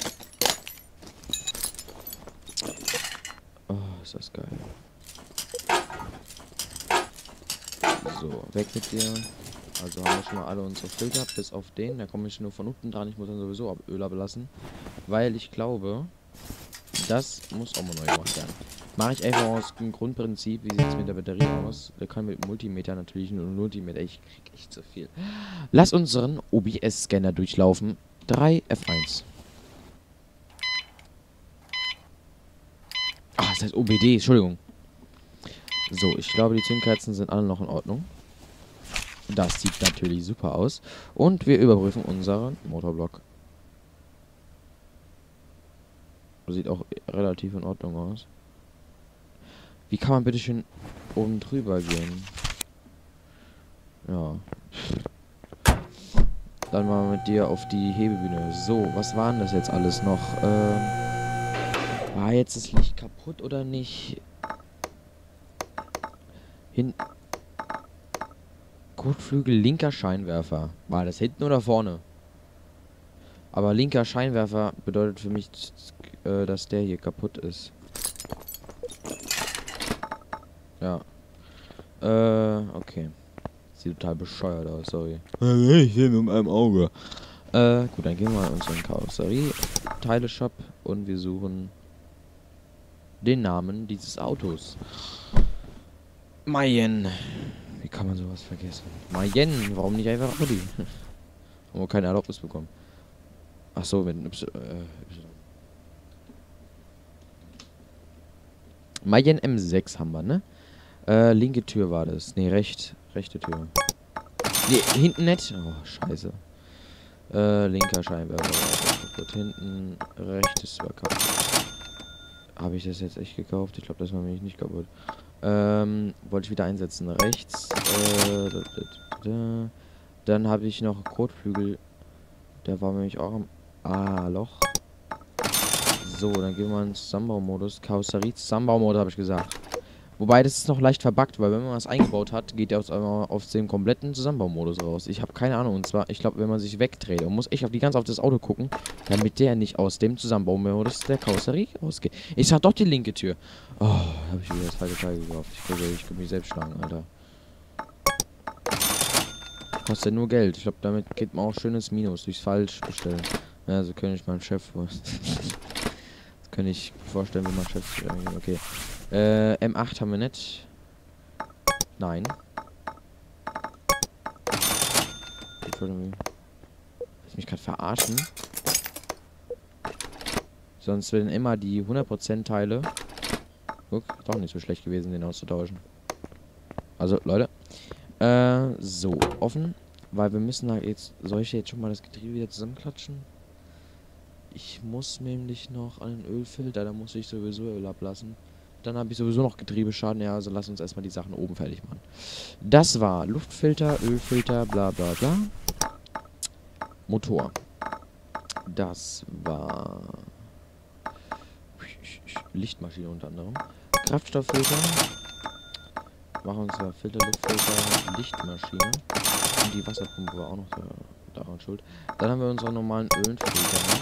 Oh, ist das geil. So, weg mit dir. Also haben wir schon mal alle unsere Filter, bis auf den. Da komme ich nur von unten dran. Ich muss dann sowieso Öl ablassen. Weil ich glaube, Das muss auch mal neu gemacht werden. Mache ich einfach aus dem Grundprinzip, wie sieht es mit der Batterie aus? Da kann mit Multimeter natürlich nur Multimeter. Ich krieg echt zu viel. Lass unseren O B S-Scanner durchlaufen. drei F eins. Ah, das heißt O B D, Entschuldigung. So, ich glaube, die Zündkerzen sind alle noch in Ordnung. Das sieht natürlich super aus. Und wir überprüfen unseren Motorblock. Sieht auch relativ in Ordnung aus. Wie kann man bitte schön oben drüber gehen? Ja. Dann mal mit dir auf die Hebebühne. So, was war denn das jetzt alles noch? Ähm, war jetzt das Licht kaputt oder nicht? Hin. Kotflügel, linker Scheinwerfer. War das hinten oder vorne? Aber linker Scheinwerfer bedeutet für mich, äh, dass der hier kaputt ist. Ja. Äh, okay. Sieht total bescheuert aus, sorry. Ich sehe mit meinem Auge. Äh, gut, dann gehen wir mal in unseren Karosserie-Teile-Shop und wir suchen den Namen dieses Autos. Mayen. Wie kann man sowas vergessen? Mayen, warum nicht einfach Audi? Haben wir keine Erlaubnis bekommen. Ach so, mit Y. Äh, Mayen M sechs haben wir, ne? Äh, linke Tür war das. Ne, recht, rechte Tür. Ne, hinten nicht. Oh, scheiße. Äh, linker Scheinwerfer war kaputt. Hinten, rechtes war kaputt. Habe ich das jetzt echt gekauft? Ich glaube, das war nämlich nicht kaputt. Ähm, wollte ich wieder einsetzen. Rechts, äh, da, da, da. Dann habe ich noch Kotflügel. Der war nämlich auch am A-Loch. So, dann gehen wir in den Zusammenbaumodus. Karosserie Zusammenbaumodus, habe ich gesagt. Wobei, das ist noch leicht verbuggt, weil wenn man was eingebaut hat, geht der aus einmal auf den kompletten Zusammenbaumodus raus. Ich habe keine Ahnung. Und zwar, ich glaube, wenn man sich wegdreht, und muss ich auf die ganze auf das Auto gucken, damit der nicht aus dem Zusammenbaumodus der Karosserie rausgeht. Ich sag doch die linke Tür. Oh, da habe ich wieder das falsche Teil gekauft. Ich glaube, ich könnte mich selbst schlagen, Alter. Kostet nur Geld. Ich glaube, damit geht man auch schönes Minus durchs falsch bestellen. Ja, so könnte ich meinem Chef das könnte ich vorstellen, wie mein Chef okay. Äh, M acht haben wir nicht. Nein. Ich wollte mich, ich mich gerade verarschen. Sonst werden immer die hundert Prozent Teile. Guck, doch nicht so schlecht gewesen, den auszutauschen. Also, Leute. Äh, so, offen. Weil wir müssen da jetzt. Soll ich jetzt schon mal das Getriebe wieder zusammenklatschen? Ich muss nämlich noch an den Ölfilter, da muss ich sowieso Öl ablassen. Dann habe ich sowieso noch Getriebeschaden. Ja, also lass uns erstmal die Sachen oben fertig machen. Das war Luftfilter, Ölfilter, bla bla bla. Motor. Das war Lichtmaschine unter anderem. Kraftstofffilter. Machen wir zwar Filter, Luftfilter, Lichtmaschine. Und die Wasserpumpe war auch noch daran schuld. Dann haben wir unseren normalen Ölfilter.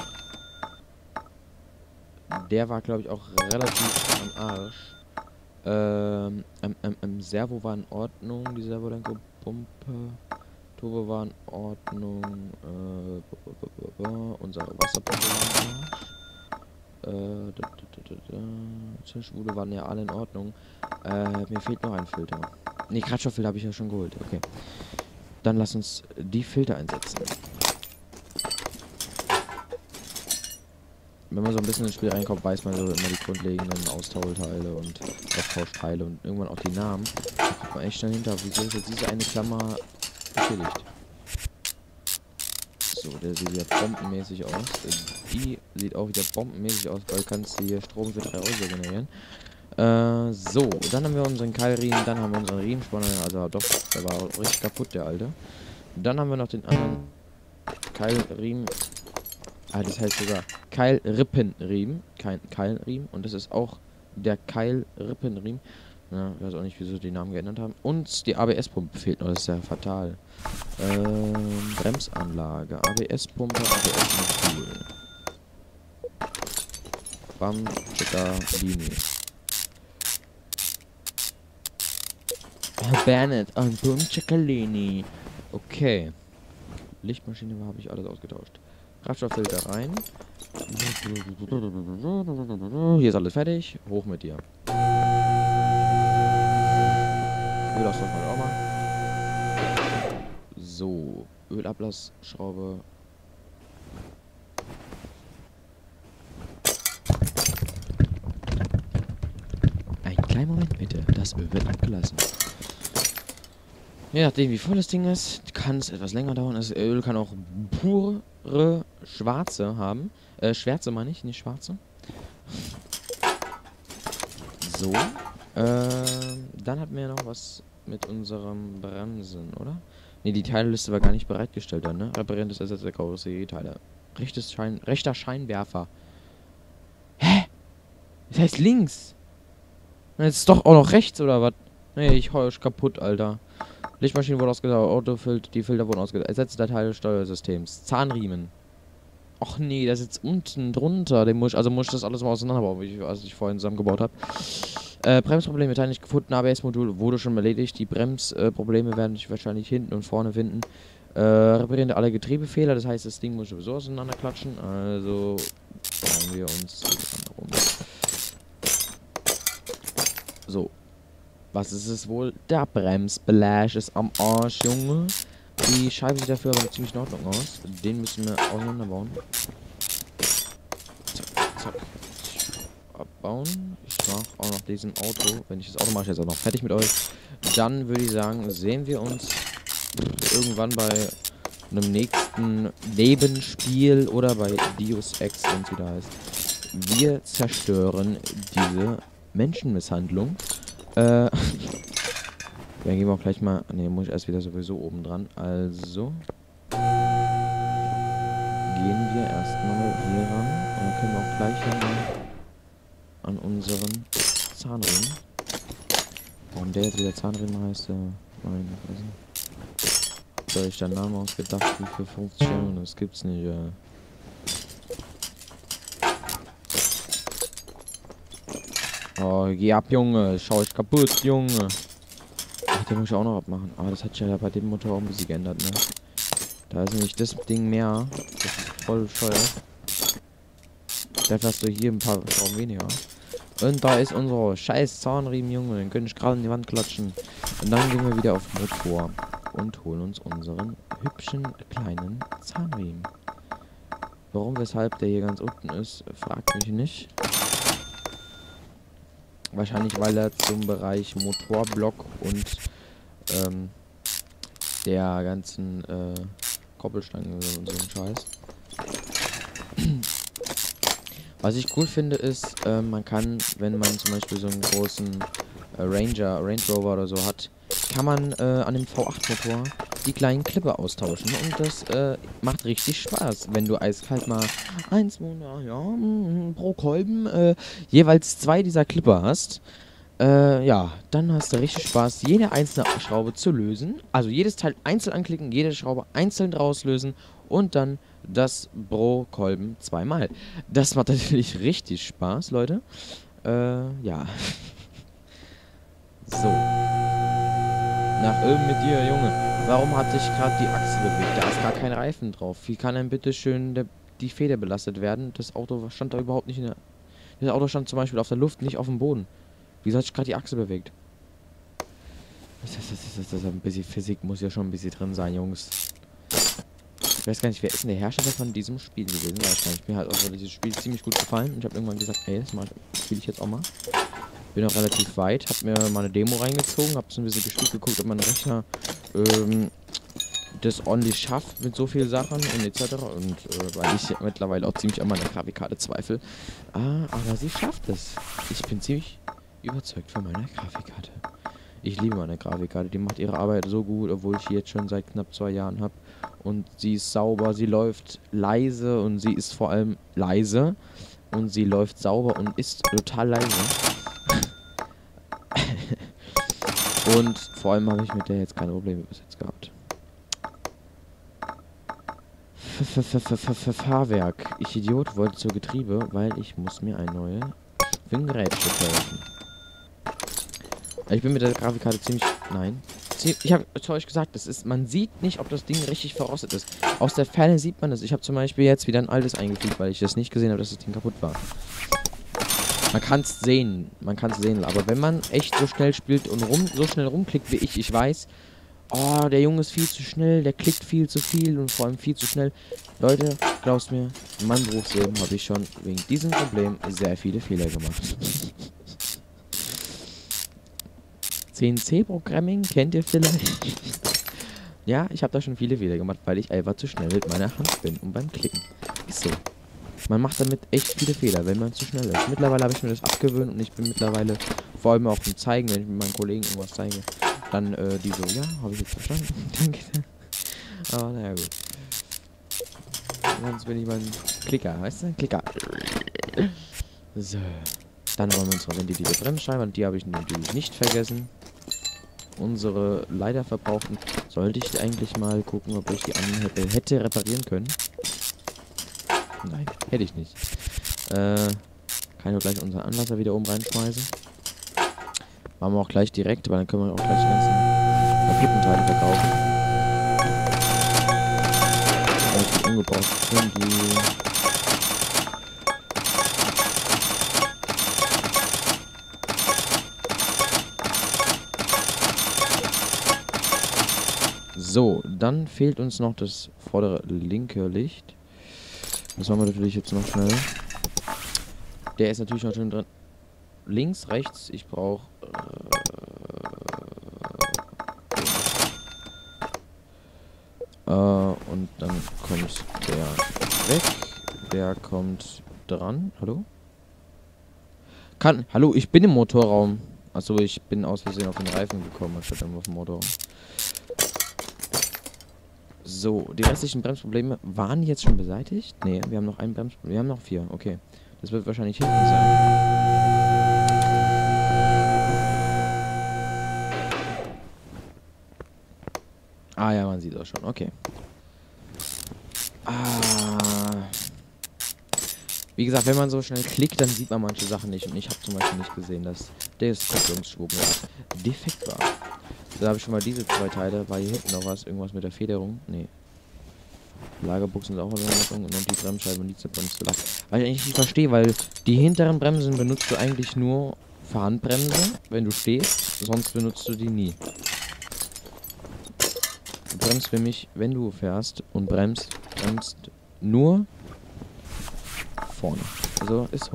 Der war, glaube ich, auch relativ am Arsch. Ähm, ähm, ähm, ähm, Servo war in Ordnung, die Servolenkpumpe. Turbo war in Ordnung. Äh, b -b -b -b -b unsere Wasserpumpe war im Arsch. Äh, da, da, da, da, da. Zündschwule waren ja alle in Ordnung. Äh, mir fehlt noch ein Filter. Ne, Kraftstofffilter habe ich ja schon geholt. Okay. Dann lass uns die Filter einsetzen. Wenn man so ein bisschen ins Spiel reinkommt, weiß man so immer die grundlegenden Austauschteile und Austauschteile und irgendwann auch die Namen. Da kommt man echt schnell hinter, wieso ist jetzt diese eine Klammer beschädigt. So, der sieht wieder bombenmäßig aus. Die sieht auch wieder bombenmäßig aus, weil kannst du hier Strom für drei Euro generieren. Äh, so, dann haben wir unseren Keilriemen, dann haben wir unseren Riemenspanner, also doch, der war auch richtig kaputt, der alte. Dann haben wir noch den anderen Keilriemen. Ah, das heißt sogar Keilrippenriemen, kein Keilriemen. Und das ist auch der Keilrippenriemen. Ja, ich weiß auch nicht, wieso sie den Namen geändert haben. Und die A B S-Pumpe fehlt noch, das ist ja fatal. Ähm, Bremsanlage, A B S-Pumpe, A B S-Modul. Bam, Chica, Linie. Bernard und Bum Ciccolini. Okay. Lichtmaschine habe ich alles ausgetauscht. Kraftstofffilter rein. Hier ist alles fertig. Hoch mit dir. Ölaustausch mal auch mal. So. Ölablassschraube. Einen kleinen Moment bitte. Das Öl wird abgelassen. Je nachdem wie voll das Ding ist, kann es etwas länger dauern. Das Öl kann auch pure schwarze haben. Äh, Schwärze meine ich, nicht schwarze. So. Ähm, dann hatten wir noch was mit unserem Bremsen, oder? Ne, die Teilliste war gar nicht bereitgestellt dann, ne? Reparieren des Ersatz der Karosserieteile. Rechtes Schein, rechter Scheinwerfer. Hä? Das heißt links. Jetzt ist doch auch noch rechts, oder was? Nee, ich hau euch kaputt, Alter. Lichtmaschine wurde ausgetauscht, Autofilter, die Filter wurden ausgetauscht. Ersetze der Teil des Steuersystems. Zahnriemen. Ach nee, das ist jetzt unten drunter. Den muss ich, also muss ich das alles mal auseinanderbauen, wie ich, als ich vorhin zusammengebaut habe. Äh, Bremsprobleme, Teil nicht gefunden. A B S-Modul wurde schon erledigt. Die Bremsprobleme äh, werden sich wahrscheinlich hinten und vorne finden. Äh, reparieren alle Getriebefehler. Das heißt, das Ding muss sowieso auseinanderklatschen. Also bauen wir uns rum. So. Was ist es wohl? Der Bremsbelag ist am Arsch, Junge. Die Scheibe sieht dafür aber ziemlich in Ordnung aus. Den müssen wir auseinanderbauen. Zack, zack. Abbauen. Ich mache auch noch diesen Auto. Wenn ich das Auto mache, ich jetzt auch noch fertig mit euch. Dann würde ich sagen, sehen wir uns irgendwann bei einem nächsten Nebenspiel oder bei Deus Ex, wenn es wieder heißt. Wir zerstören diese Menschenmisshandlung. Äh, dann gehen wir auch gleich mal... Ne, muss ich erst wieder sowieso oben dran. Also... Gehen wir erstmal hier ran. Und dann können wir auch gleich mal an unseren Zahnriemen. Warum der jetzt wieder Zahnriemen heißt, äh, meine Fresse. Da habe ich den Namen ausgedacht, wie für fünfzig Euro. Das gibt's nicht, äh. Oh, geh ab, Junge. Schau ich kaputt, Junge. Ach, den muss ich auch noch abmachen. Aber das hat sich ja bei dem Motor auch ein bisschen geändert, ne? Da ist nämlich das Ding mehr. Das ist voll bescheuert. Dafür hast du hier ein paar Schrauben weniger. Und da ist unser scheiß Zahnriemen, Junge. Den könnte ich gerade in die Wand klatschen. Und dann gehen wir wieder auf den Motor. Und holen uns unseren hübschen kleinen Zahnriemen. Warum, weshalb der hier ganz unten ist, fragt mich nicht. Wahrscheinlich, weil er zum Bereich Motorblock und ähm, der ganzen äh, Koppelstangen und so ein Scheiß. Was ich cool finde ist, äh, man kann, wenn man zum Beispiel so einen großen äh, Ranger, Range Rover oder so hat, kann man äh, an dem V acht Motor die kleinen Clipper austauschen. Und das äh, macht richtig Spaß, wenn du eiskalt mal eins, ja, mm, pro Kolben äh, jeweils zwei dieser Clipper hast. Äh, ja, dann hast du richtig Spaß, jede einzelne Schraube zu lösen. Also jedes Teil einzeln anklicken, jede Schraube einzeln rauslösen und dann das pro Kolben zweimal. Das macht natürlich richtig Spaß, Leute. Äh, ja. So. Nach oben mit dir, Junge. Warum hat sich gerade die Achse bewegt? Da ist gar kein Reifen drauf. Wie kann denn bitte schön der, die Feder belastet werden? Das Auto stand da überhaupt nicht in der... Das Auto stand zum Beispiel auf der Luft, nicht auf dem Boden. Wieso hat sich gerade die Achse bewegt? Das, das, das, das, das, ein bisschen Physik muss ja schon ein bisschen drin sein, Jungs. Ich weiß gar nicht, wer ist denn der Hersteller von diesem Spiel gewesen? Weiß gar nicht. Mir hat auch dieses Spiel ziemlich gut gefallen. Und ich habe irgendwann gesagt, hey, das spiele ich jetzt auch mal. Bin auch relativ weit, hab mir mal eine Demo reingezogen, hab so ein bisschen gespielt, geguckt, ob mein Rechner ähm, das ordentlich schafft mit so vielen Sachen und et cetera. Und äh, weil ich mittlerweile auch ziemlich an meiner Grafikkarte zweifle. Ah, aber sie schafft es. Ich bin ziemlich überzeugt von meiner Grafikkarte. Ich liebe meine Grafikkarte, die macht ihre Arbeit so gut, obwohl ich sie jetzt schon seit knapp zwei Jahren habe. Und sie ist sauber, sie läuft leise und sie ist vor allem leise. Und sie läuft sauber und ist total leise. Und vor allem habe ich mit der jetzt keine Probleme bis jetzt gehabt. Fahrwerk. Ich Idiot wollte zur Getriebe, weil ich muss mir ein neues Gerätstück kaufen. Ich bin mit der Grafikkarte ziemlich... Nein. Ich habe zu euch gesagt, das ist, man sieht nicht, ob das Ding richtig verrostet ist. Aus der Ferne sieht man das. Ich habe zum Beispiel jetzt wieder ein altes eingefügt, weil ich das nicht gesehen habe, dass das Ding kaputt war. Man kann es sehen, man kann es sehen, aber wenn man echt so schnell spielt und rum, so schnell rumklickt wie ich, ich weiß, oh, der Junge ist viel zu schnell, der klickt viel zu viel und vor allem viel zu schnell. Leute, glaubst mir, in meinem Berufsleben habe ich schon wegen diesem Problem sehr viele Fehler gemacht. C N C-Programming kennt ihr vielleicht? Ja, ich habe da schon viele Fehler gemacht, weil ich einfach zu schnell mit meiner Hand bin und beim Klicken. Ist so. Man macht damit echt viele Fehler, wenn man zu schnell ist. Mittlerweile habe ich mir das abgewöhnt und ich bin mittlerweile vor allem auch zum Zeigen, wenn ich mit meinen Kollegen irgendwas zeige, dann äh, die so, ja, habe ich jetzt verstanden. Danke. Aber naja, gut. Sonst bin ich mal ein Klicker, weißt du? Klicker. So. Dann wollen wir unsere ventilierte Bremsscheibe und die habe ich natürlich nicht vergessen. Unsere leider verbrauchten. Sollte ich eigentlich mal gucken, ob ich die anderen hätte, hätte reparieren können. Nein, hätte ich nicht. Äh, kann ich auch gleich unseren Anlasser wieder oben reinschmeißen. Machen wir auch gleich direkt, weil dann können wir auch gleich die ganzen Kapittenteile verkaufen. Also die umgebraucht sind, die... So, dann fehlt uns noch das vordere linke Licht. Das machen wir natürlich jetzt noch schnell. Der ist natürlich noch schön drin. Links, rechts, ich brauche... Äh, äh, und dann kommt der weg. Der kommt dran. Hallo? Kann... Hallo, ich bin im Motorraum. Achso, ich bin aus Versehen auf den Reifen gekommen, anstatt auf dem Motorraum. So, die restlichen Bremsprobleme waren jetzt schon beseitigt? Ne, wir haben noch ein Bremsproblem. Wir haben noch vier, okay. Das wird wahrscheinlich hinten sein. Ah ja, man sieht das schon, okay. Ah. Wie gesagt, wenn man so schnell klickt, dann sieht man manche Sachen nicht. Und ich habe zum Beispiel nicht gesehen, dass das Kupplungsschwung defekt war. Da habe ich schon mal diese zwei Teile. War hier hinten noch was? Irgendwas mit der Federung? Nee. Lagerbuchsen sind auch in Ordnung. Und die Bremsscheibe und die Bremse. Weil ich eigentlich nicht verstehe, weil die hinteren Bremsen benutzt du eigentlich nur für Handbremse, wenn du stehst. Sonst benutzt du die nie. Du bremst für mich, wenn du fährst und bremst, bremst nur vorne. Also ist so.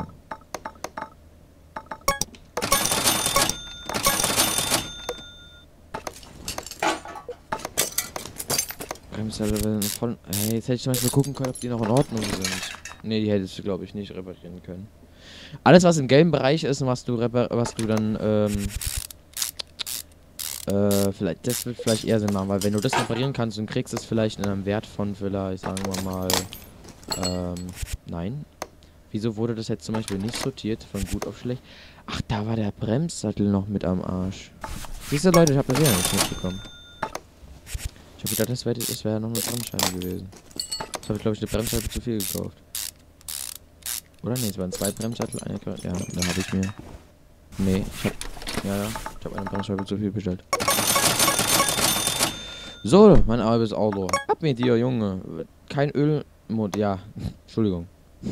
Voll. Hey, jetzt hätte ich zum Beispiel gucken können, ob die noch in Ordnung sind. Ne, die hättest du, glaube ich, nicht reparieren können. Alles, was im gelben Bereich ist und was du was du dann, ähm, äh, vielleicht, das wird vielleicht eher Sinn machen, weil wenn du das reparieren kannst und kriegst es vielleicht in einem Wert von vielleicht, sagen wir mal, ähm, nein. Wieso wurde das jetzt zum Beispiel nicht sortiert, von gut auf schlecht? Ach, da war der Bremssattel noch mit am Arsch. Siehst du, Leute, ich habe das ja nicht mitbekommen. Ich habe gedacht, das wäre das wär noch eine Bremsscheibe gewesen. Das habe ich, glaube ich, eine Bremsscheibe zu viel gekauft. Oder? Ne, es waren zwei Bremssattel, eine... Ja, da habe ich mir... Nee, ich habe... Ja, ja, ich habe eine Bremsscheibe zu viel bestellt. So, mein altes Auto. Ab mit dir, Junge. Kein Öl... Ja, Entschuldigung.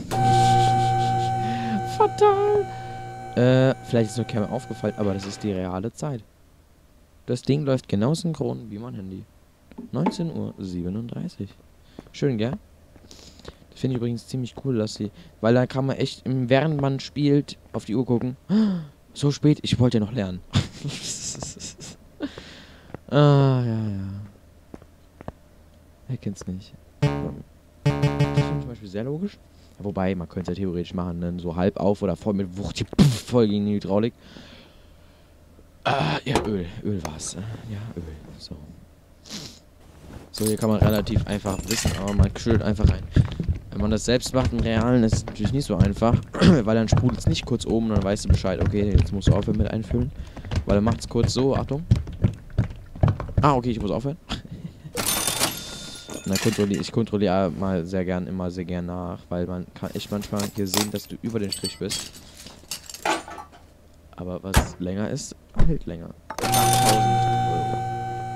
Fatal. Äh, vielleicht ist es noch keinem aufgefallen, aber das ist die reale Zeit. Das Ding läuft genau synchron wie mein Handy. neunzehn Uhr siebenunddreißig. Schön, gell? Das finde ich übrigens ziemlich cool, dass sie... Weil da kann man echt, während man spielt, auf die Uhr gucken. So spät, ich wollte ja noch lernen. Ah, ja, ja. Wer kennt's nicht? Das finde ich zum Beispiel sehr logisch. Wobei, man könnte es ja theoretisch machen, ne? So halb auf oder voll mit Wucht, voll gegen die Hydraulik. Ah, ja, Öl. Öl war's. Ja, Öl. So. So, hier kann man relativ einfach wissen, aber man schüttelt einfach rein. Wenn man das selbst macht im Realen, ist es natürlich nicht so einfach, weil dann sprudelt es nicht kurz oben und dann weißt du Bescheid, okay, jetzt musst du aufhören mit einfüllen. Weil dann macht es kurz so, Achtung. Ah, okay, ich muss aufhören. Und dann kontrolliere ich kontrolliere mal sehr gern, immer sehr gern nach, weil man kann echt manchmal hier sehen, dass du über den Strich bist. Aber was länger ist, hält länger. achttausend Euro.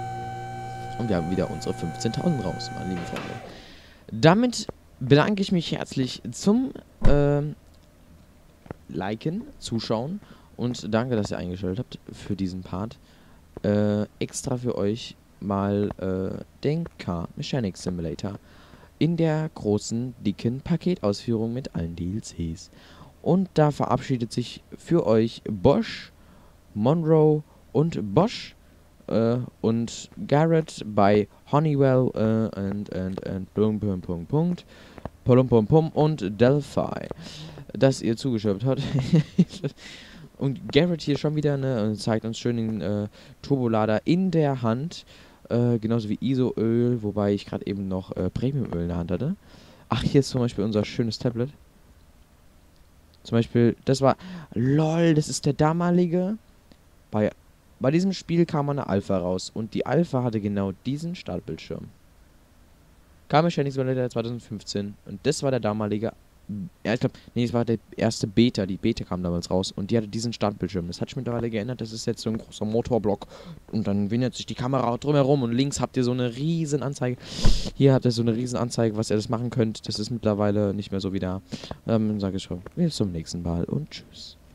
Und wir haben wieder unsere fünfzehntausend raus, meine lieben Freunde. Damit bedanke ich mich herzlich zum ähm, Liken, Zuschauen und danke, dass ihr eingeschaltet habt für diesen Part. Äh, extra für euch mal äh, den Car Mechanic Simulator in der großen, dicken Paketausführung mit allen D L Cs. Und da verabschiedet sich für euch Bosch, Monroe und Bosch äh, und Garrett bei Honeywell äh, und, und, und, Punkt, Punkt, Punkt, Punkt, Pum, Pum, Pum und Delphi, dass ihr zugeschaut habt. Und Garrett hier schon wieder, ne, und zeigt uns schön den äh, Turbolader in der Hand, äh, genauso wie ISO-Öl, wobei ich gerade eben noch äh, Premium-Öl in der Hand hatte. Ach, hier ist zum Beispiel unser schönes Tablet. Zum Beispiel, das war, lol, das ist der damalige, bei, bei diesem Spiel kam eine Alpha raus und die Alpha hatte genau diesen Startbildschirm. Car Mechanic Simulator zwanzig fünfzehn und das war der damalige, ja, ich glaube, nee, es war der erste Beta, die Beta kam damals raus und die hatte diesen Startbildschirm. Das hat sich mittlerweile geändert, das ist jetzt so ein großer Motorblock und dann wendet sich die Kamera drumherum und links habt ihr so eine riesen Anzeige. Hier habt ihr so eine riesen Anzeige, was ihr das machen könnt. Das ist mittlerweile nicht mehr so wie da. Ähm, dann sage ich schon, bis zum nächsten Mal und tschüss.